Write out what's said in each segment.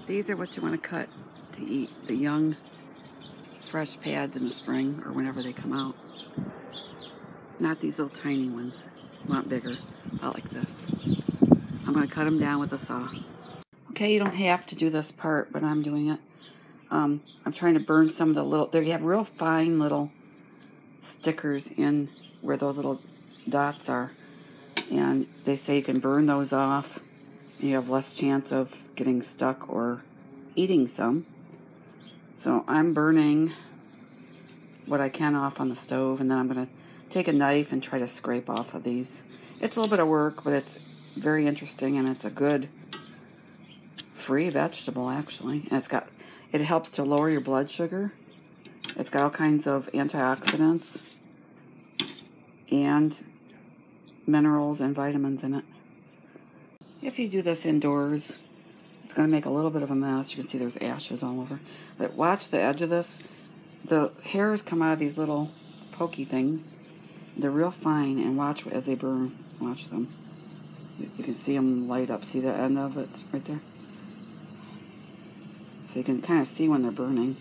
These are what you want to cut to eat, the young, fresh pads in the spring or whenever they come out. Not these little tiny ones. You want bigger, about like this. I'm going to cut them down with a saw. Okay, you don't have to do this part, but I'm doing it. I'm trying to burn some of the little, there you have real fine little stickers in where those little dots are. And they say you can burn those off and you have less chance of getting stuck or eating some. So I'm burning what I can off on the stove, and then I'm going to take a knife and try to scrape off of these. It's a little bit of work, but it's very interesting, and it's a good free vegetable actually. And it helps to lower your blood sugar. It's got all kinds of antioxidants and minerals and vitamins in it. If you do this indoors, it's going to make a little bit of a mess. You can see there's ashes all over. But watch the edge of this. The hairs come out of these little pokey things. They're real fine, and watch as they burn. Watch them. You can see them light up. See the end of it right there? So you can kind of see when they're burning.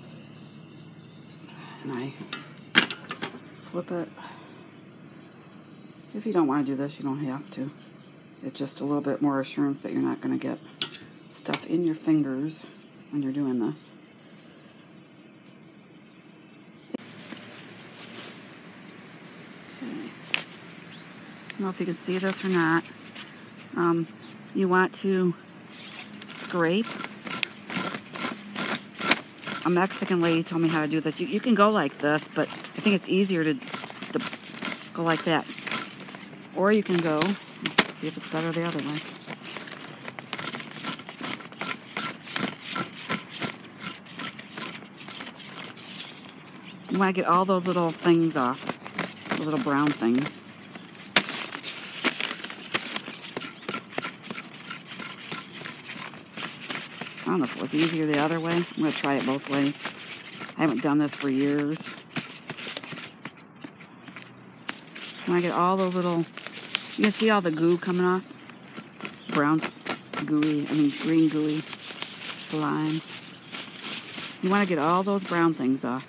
And I flip it. If you don't want to do this, you don't have to. It's just a little bit more assurance that you're not going to get stuff in your fingers when you're doing this. Okay. I don't know if you can see this or not. You want to scrape. A Mexican lady told me how to do this. You can go like this, but I think it's easier to go like that. Or you can go, let's see if it's better the other way. You want to get all those little things off, the little brown things. I don't know if it was easier the other way. I'm going to try it both ways. I haven't done this for years. When I get all those little, you can see all the goo coming off. Brown gooey, green gooey slime. You want to get all those brown things off.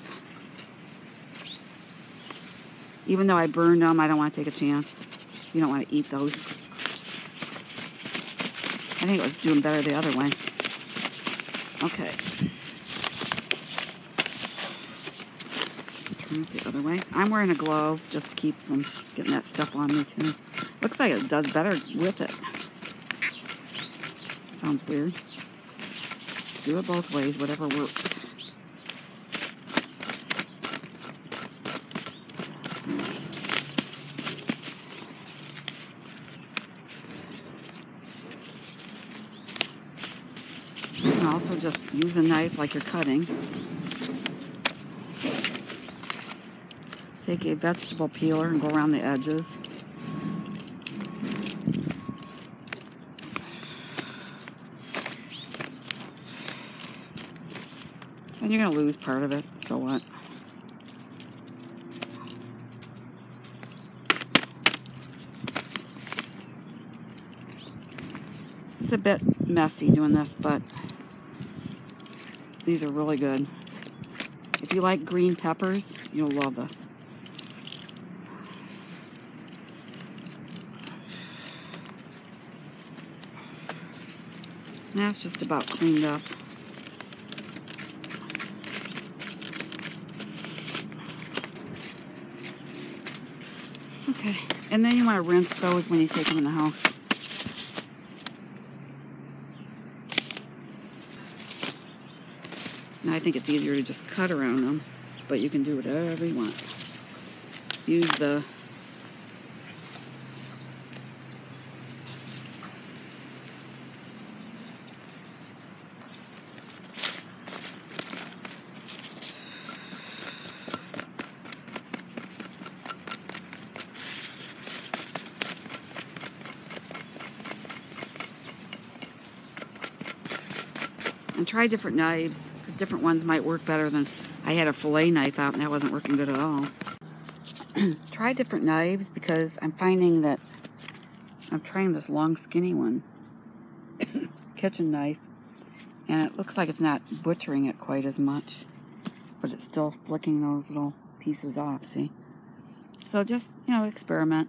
Even though I burned them, I don't want to take a chance. You don't want to eat those. I think it was doing better the other way. Okay. Turn it the other way. I'm wearing a glove just to keep from getting that stuff on me too. Looks like it does better with it. Sounds weird. Do it both ways, whatever works. You can also just use the knife like you're cutting. Take a vegetable peeler and go around the edges. And you're going to lose part of it, so what? It's a bit messy doing this, but these are really good. If you like green peppers, you'll love this. Now it's just about cleaned up. Okay, and then you want to rinse those when you take them in the house. Now I think it's easier to just cut around them, but you can do whatever you want. Use the and try different knives, because different ones might work better than, I had a fillet knife out and that wasn't working good at all. Try different knives, because I'm finding that I'm trying this long skinny one kitchen knife, And it looks like it's not butchering it quite as much, but it's still flicking those little pieces off, see? So just, you know, experiment.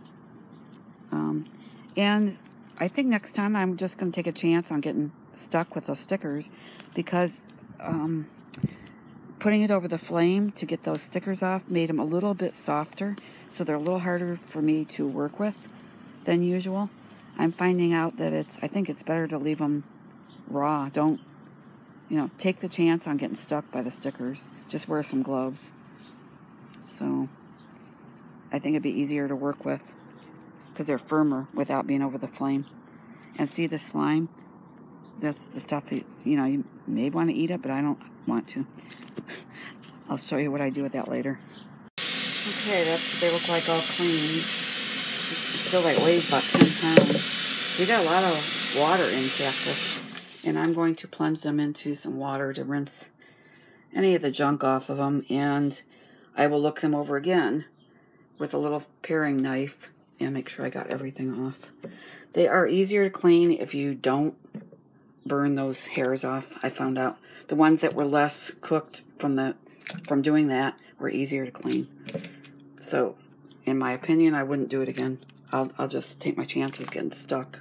And I think next time I'm just going to take a chance on getting stuck with those stickers, because putting it over the flame to get those stickers off made them a little bit softer, so they're a little harder for me to work with than usual. I'm finding out that I think it's better to leave them raw. Don't, you know, take the chance on getting stuck by the stickers. Just wear some gloves. So I think it'd be easier to work with because they're firmer without being over the flame. And see the slime? That's the stuff, you know, you may want to eat it, but I don't want to. I'll show you what I do with that later. Okay, they look like all clean. It still like weighs about 10 pounds. We got a lot of water in cactus. And I'm going to plunge them into some water to rinse any of the junk off of them. And I will look them over again with a little paring knife and make sure I got everything off. They are easier to clean if you don't burn those hairs off. I found out the ones that were less cooked from doing that were easier to clean. So, in my opinion, I wouldn't do it again. I'll just take my chances getting stuck.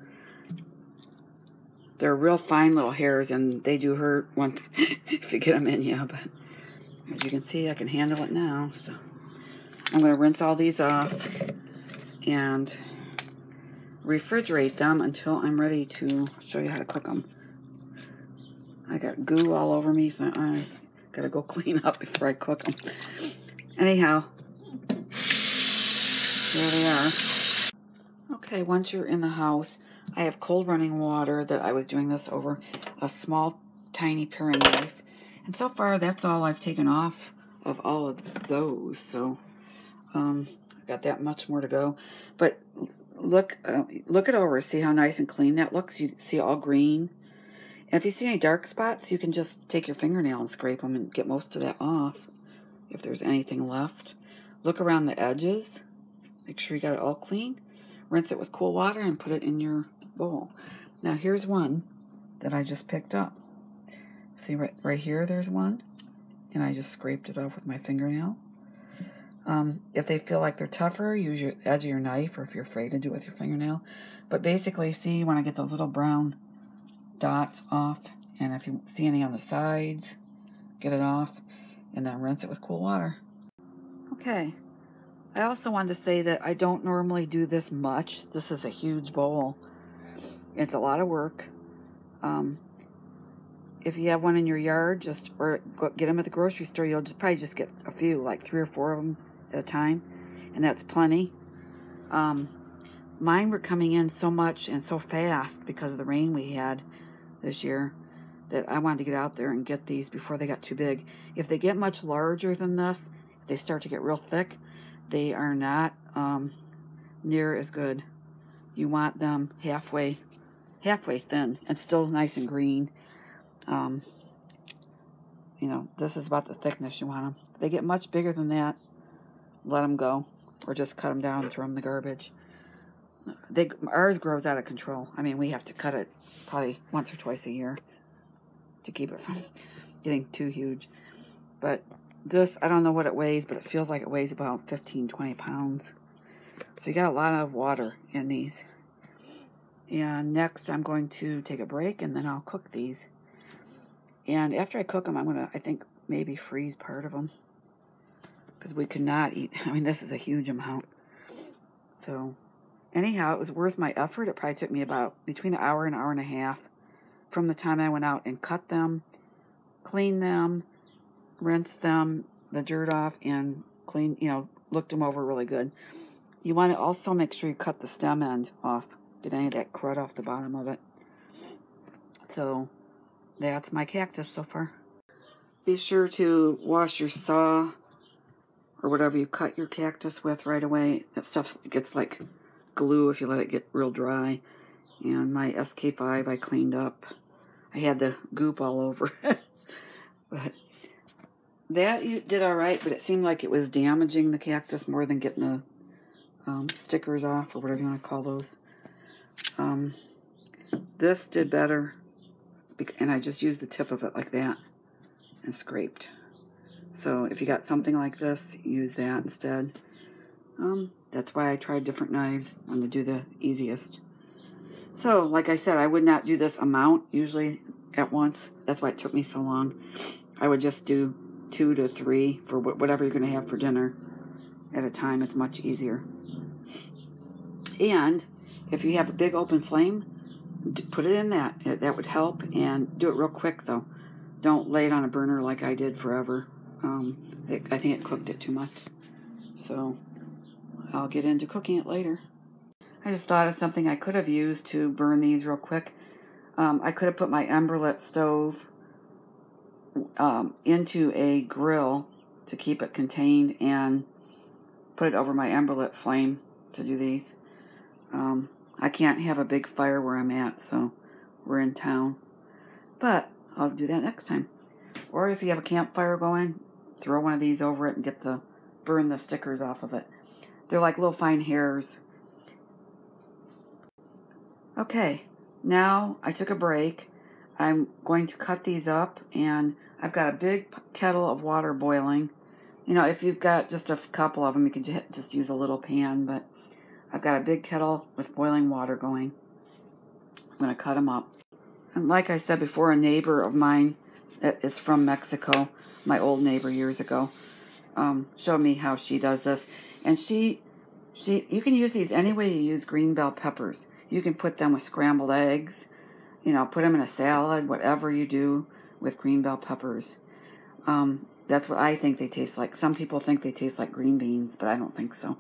They're real fine little hairs, and they do hurt once if you get them in you. But as you can see, I can handle it now. So I'm going to rinse all these off and refrigerate them until I'm ready to show you how to cook them. I got goo all over me, so I gotta go clean up before I cook them. Anyhow, there they are. Okay, once you're in the house, I have cold running water that I was doing this over a small, tiny paring knife. And so far, that's all I've taken off of all of those. So, I've got that much more to go. But look it over. See how nice and clean that looks? You see all green. And if you see any dark spots, you can just take your fingernail and scrape them and get most of that off if there's anything left. Look around the edges. Make sure you got it all clean. Rinse it with cool water and put it in your bowl. Now here's one that I just picked up. See right here, there's one. And I just scraped it off with my fingernail. If they feel like they're tougher, use your edge of your knife, or if you're afraid to do it with your fingernail. But basically, see, you want to get those little brown dots off. And if you see any on the sides, get it off. And then rinse it with cool water. Okay. I also wanted to say that I don't normally do this much. This is a huge bowl. It's a lot of work. If you have one in your yard, or get them at the grocery store, you'll probably just get a few, like 3 or 4 of them at a time, and that's plenty. Mine were coming in so much and so fast because of the rain we had this year that I wanted to get out there and get these before they got too big. If they get much larger than this, if they start to get real thick, they are not near as good. You want them halfway thin and still nice and green. You know, this is about the thickness you want them. If they get much bigger than that, let them go, or just cut them down and throw them in the garbage. Ours grows out of control. I mean, we have to cut it probably once or twice a year to keep it from getting too huge. But this, I don't know what it weighs, but it feels like it weighs about 15, 20 pounds. So you got a lot of water in these. And next I'm going to take a break, and then I'll cook these. And after I cook them, I'm going to, I think, maybe freeze part of them. Because we could not eat, I mean, this is a huge amount. So, anyhow, it was worth my effort. It probably took me about between an hour and a half from the time I went out and cut them, cleaned them, rinsed them, the dirt off, and clean, you know, looked them over really good. You want to also make sure you cut the stem end off. Get any of that crud off the bottom of it. So, that's my cactus so far. Be sure to wash your saw or whatever you cut your cactus with right away. That stuff gets like glue if you let it get real dry. And my SK5 I cleaned up. I had the goop all over it. But that you did all right, but it seemed like it was damaging the cactus more than getting the stickers off, or whatever you want to call those. This did better and I just used the tip of it like that and scraped. So if you got something like this, use that instead. That's why I tried different knives. I'm going to do the easiest. So, like I said, I would not do this amount usually at once. That's why it took me so long. I would just do 2 to 3 for whatever you're going to have for dinner at a time. It's much easier. And if you have a big open flame, put it in that. That would help. And do it real quick, though. Don't lay it on a burner like I did forever. I think it cooked it too much. So I'll get into cooking it later. I just thought of something I could have used to burn these real quick. I could have put my emberlit stove into a grill to keep it contained and put it over my emberlit flame to do these. I can't have a big fire where I'm at, so we're in town. But I'll do that next time. Or if you have a campfire going, throw one of these over it and burn the stickers off of it. They're like little fine hairs. Okay, now I took a break. I'm going to cut these up, and I've got a big kettle of water boiling. You know, if you've got just a couple of them, you can just use a little pan, but I've got a big kettle with boiling water going. I'm going to cut them up. And like I said before, a neighbor of mine that is from Mexico, my old neighbor years ago, showed me how she does this. And you can use these any way you use green bell peppers. You can put them with scrambled eggs, you know, put them in a salad, whatever you do with green bell peppers. That's what I think they taste like. Some people think they taste like green beans, but I don't think so.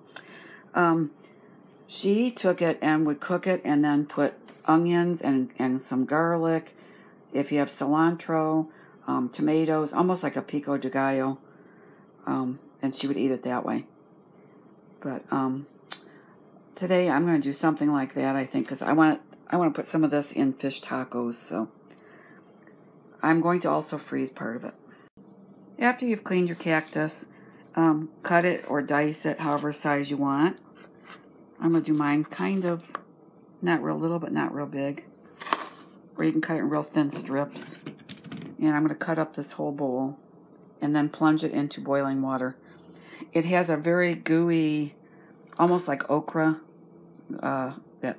She took it and would cook it and then put onions and some garlic. If you have cilantro, tomatoes, almost like a pico de gallo. And she would eat it that way. But today I'm going to do something like that, I think, because I want to put some of this in fish tacos. So I'm going to also freeze part of it. After you've cleaned your cactus, cut it or dice it however size you want. I'm going to do mine kind of not real little, but not real big. Or you can cut it in real thin strips. And I'm going to cut up this whole bowl and then plunge it into boiling water. It has a very gooey, almost like okra, that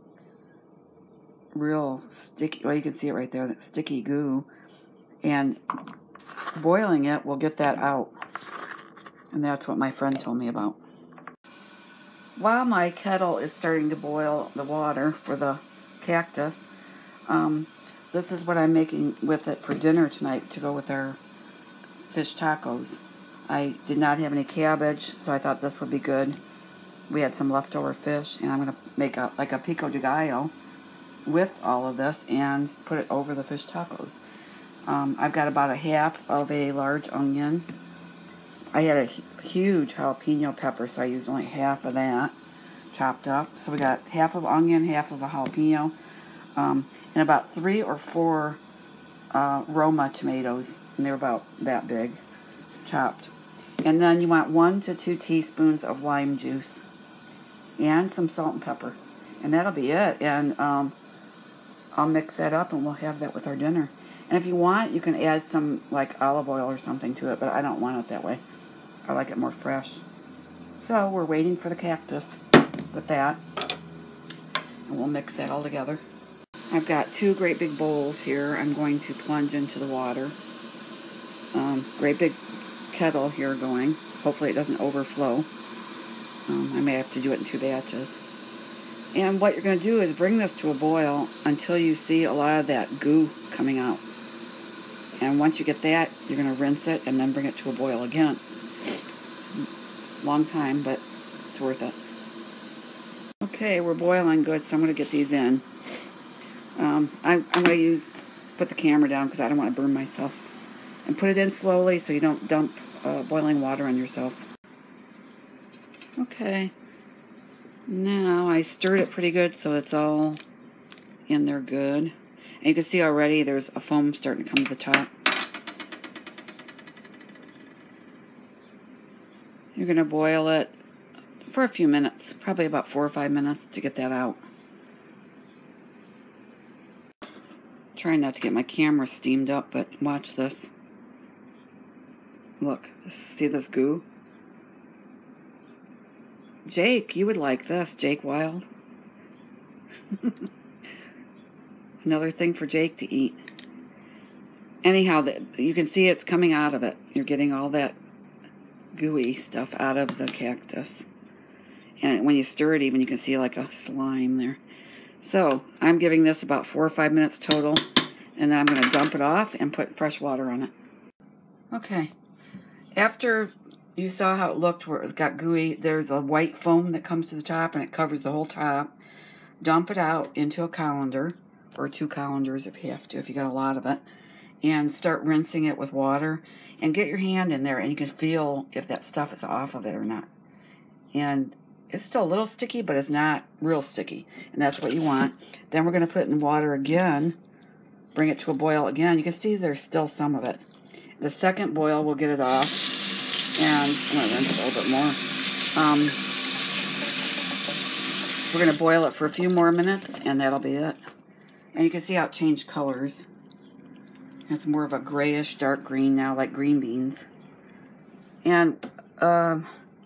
real sticky, well, you can see it right there, that sticky goo. And boiling it will get that out. And that's what my friend told me about. While my kettle is starting to boil the water for the cactus, this is what I'm making with it for dinner tonight to go with our fish tacos. I did not have any cabbage, so I thought this would be good. We had some leftover fish, and I'm going to make like a pico de gallo with all of this and put it over the fish tacos. I've got about a half of a large onion. I had a huge jalapeno pepper, so I used only half of that chopped up. So we got half of onion, half of a jalapeno, and about 3 or 4 Roma tomatoes, and they were about that big, chopped. And then you want 1 to 2 teaspoons of lime juice and some salt and pepper. And that'll be it. And I'll mix that up and we'll have that with our dinner. And if you want, you can add some like olive oil or something to it, but I don't want it that way. I like it more fresh. So we're waiting for the cactus with that. And we'll mix that all together. I've got 2 great big bowls here. I'm going to plunge into the water. Great big kettle here going. Hopefully it doesn't overflow. I may have to do it in 2 batches. And what you're going to do is bring this to a boil until you see a lot of that goo coming out. And once you get that, you're going to rinse it and then bring it to a boil again. Long time, but it's worth it. Okay, we're boiling good, so I'm going to get these in. I'm going to put the camera down because I don't want to burn myself. And put it in slowly so you don't dump boiling water on yourself. Okay. Now I stirred it pretty good so it's all in there good. And you can see already there's a foam starting to come to the top. You're going to boil it for a few minutes, probably about 4 or 5 minutes to get that out. Trying not to get my camera steamed up, but watch this. Look, see this goo? Jake, you would like this, Jake Wild. Another thing for Jake to eat. Anyhow, you can see it's coming out of it. You're getting all that gooey stuff out of the cactus. And when you stir it even, you can see like a slime there. So, I'm giving this about 4 or 5 minutes total. And then I'm going to dump it off and put fresh water on it. Okay. After you saw how it looked where it got gooey, there's a white foam that comes to the top and it covers the whole top. Dump it out into a colander, or 2 colanders if you have to, if you got a lot of it. And start rinsing it with water. And get your hand in there and you can feel if that stuff is off of it or not. And it's still a little sticky, but it's not real sticky. And that's what you want. Then we're going to put it in water again. Bring it to a boil again. You can see there's still some of it. The second boil, we'll get it off. And I'm going to rinse it a little bit more. We're going to boil it for a few more minutes, and that'll be it. And you can see how it changed colors. It's more of a grayish, dark green now, like green beans. And to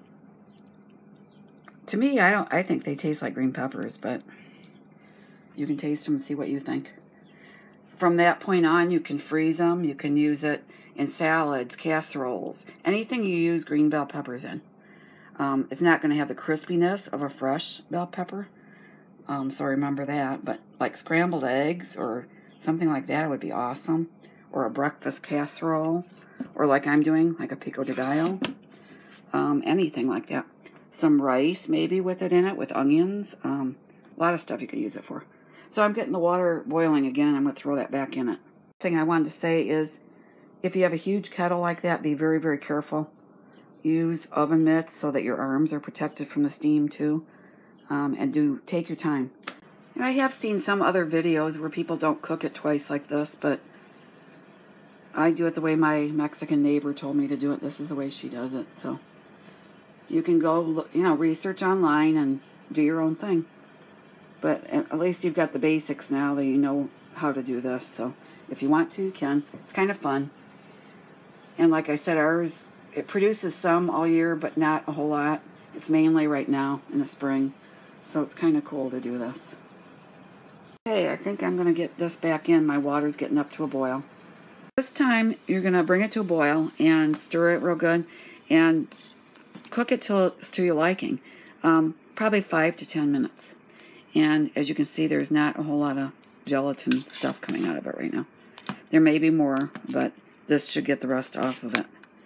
me, I think they taste like green peppers, but you can taste them and see what you think. From that point on, you can freeze them. You can use it in salads, casseroles, anything you use green bell peppers in. It's not going to have the crispiness of a fresh bell pepper, so remember that. But like scrambled eggs or something like that would be awesome. Or a breakfast casserole, or like I'm doing, like a pico de gallo. Anything like that. Some rice maybe with it in it, with onions. A lot of stuff you could use it for. So I'm getting the water boiling again. I'm going to throw that back in it. The thing I wanted to say is, if you have a huge kettle like that, be very, very careful. Use oven mitts so that your arms are protected from the steam too. And take your time. And I have seen some other videos where people don't cook it twice like this, but I do it the way my Mexican neighbor told me to do it. This is the way she does it. So you can go, research online and do your own thing. But at least you've got the basics now that you know how to do this. So if you want to, you can. It's kind of fun. And like I said, ours, it produces some all year, but not a whole lot. It's mainly right now in the spring. So it's kind of cool to do this. Okay, I think I'm going to get this back in. My water's getting up to a boil. This time, you're going to bring it to a boil and stir it real good. And cook it till it's to your liking. Probably 5 to 10 minutes. And as you can see, there's not a whole lot of gelatin stuff coming out of it right now. There may be more, but this should get the rest off of it.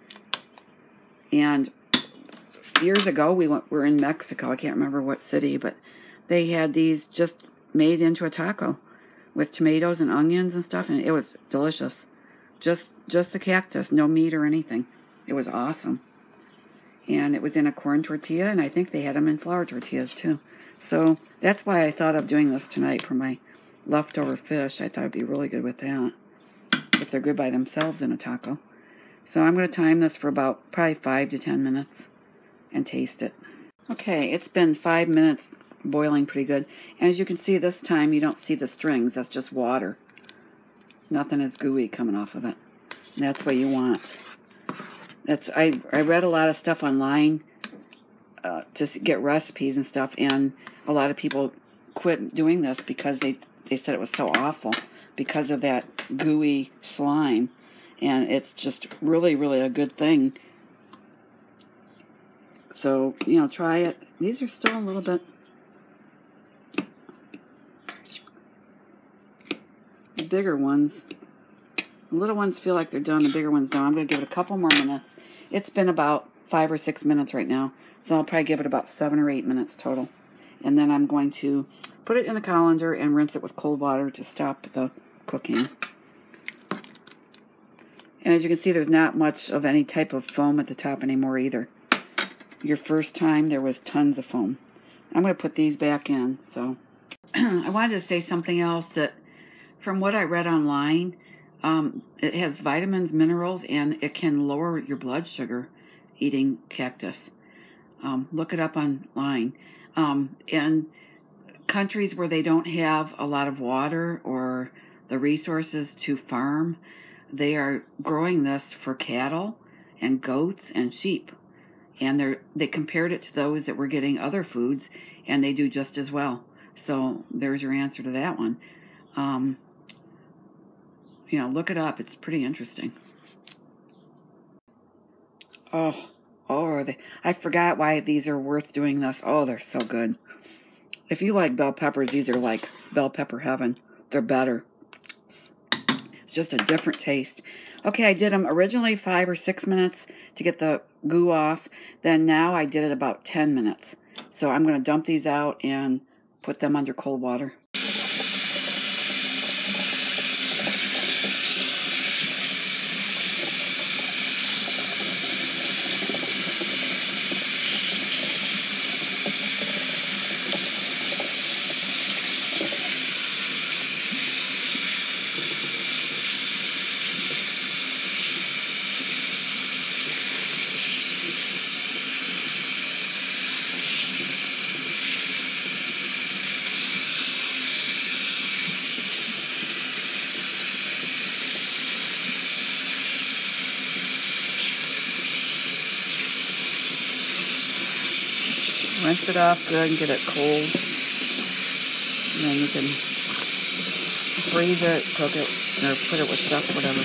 And years ago, we were in Mexico. I can't remember what city, but they had these just made into a taco with tomatoes and onions and stuff, and it was delicious. Just the cactus, no meat or anything. It was awesome. And it was in a corn tortilla, and I think they had them in flour tortillas too. So that's why I thought of doing this tonight for my leftover fish. I thought it'd be really good with that, if they're good by themselves in a taco. So I'm going to time this for about probably 5 to 10 minutes and taste it. Okay, it's been 5 minutes boiling pretty good. And as you can see this time, you don't see the strings. That's just water. Nothing is gooey coming off of it. And that's what you want. I read a lot of stuff online to get recipes and stuff, and a lot of people quit doing this because they said it was so awful because of that gooey slime. And it's just really, really a good thing. So, try it. These are still a little bit... The bigger ones. The little ones feel like they're done. The bigger ones don't. I'm going to give it a couple more minutes. It's been about 5 or 6 minutes right now. So I'll probably give it about 7 or 8 minutes total. And then I'm going to put it in the colander and rinse it with cold water to stop the cooking. And as you can see, there's not much of any type of foam at the top anymore either. Your first time, there was tons of foam. I'm going to put these back in. So I wanted to say something else that from what I read online, it has vitamins, minerals, and it can lower your blood sugar eating cactus. Look it up online. In countries where they don't have a lot of water or the resources to farm. They are growing this for cattle and goats and sheep. And they compared it to those that were getting other foods, and they do just as well. So there's your answer to that one. You know, look it up. It's pretty interesting. Oh, I forgot why these are worth doing this. Oh, they're so good. If you like bell peppers, these are like bell pepper heaven. They're better. It's just a different taste. Okay, I did them originally 5 or 6 minutes to get the goo off. Then now I did it about 10 minutes. So I'm going to dump these out and put them under cold water. Rinse it off good and get it cold. And then you can freeze it, cook it, or put it with stuff, whatever.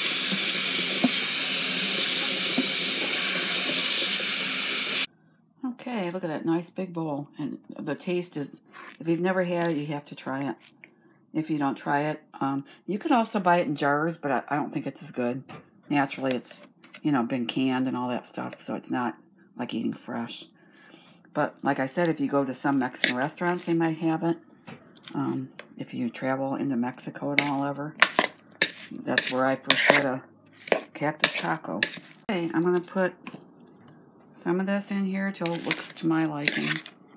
Okay, look at that nice big bowl. And the taste is, if you've never had it, you have to try it. If you don't try it, you can also buy it in jars, but I don't think it's as good. Naturally, it's, you know, been canned and all that stuff, so it's not like eating fresh. But like I said, if you go to some Mexican restaurants, they might have it. If you travel into Mexico at all ever. That's where I first had a cactus taco. Okay, I'm going to put some of this in here till it looks to my liking.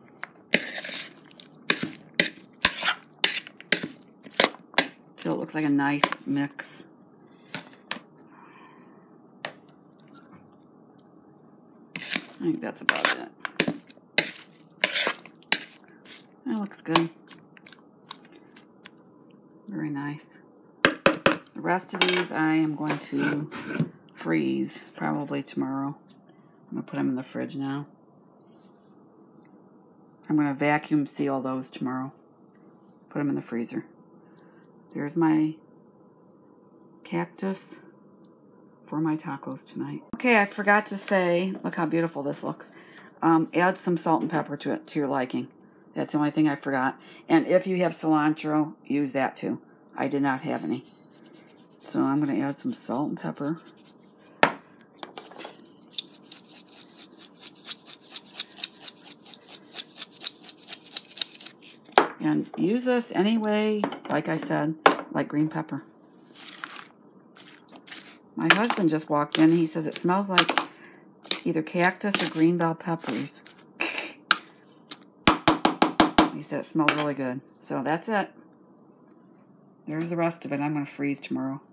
Till it looks like a nice mix. I think that's about it. That looks good. Very nice. The rest of these I am going to freeze probably tomorrow. I'm going to put them in the fridge now. I'm going to vacuum seal those tomorrow. Put them in the freezer. There's my cactus for my tacos tonight. Okay, I forgot to say, look how beautiful this looks. Add some salt and pepper to it, to your liking. That's the only thing I forgot. And if you have cilantro, use that too. I did not have any. So I'm going to add some salt and pepper. And use this anyway, like I said, like green pepper. My husband just walked in. He says it smells like either cactus or green bell peppers. He said it smells really good. So that's it. There's the rest of it. I'm going to freeze tomorrow.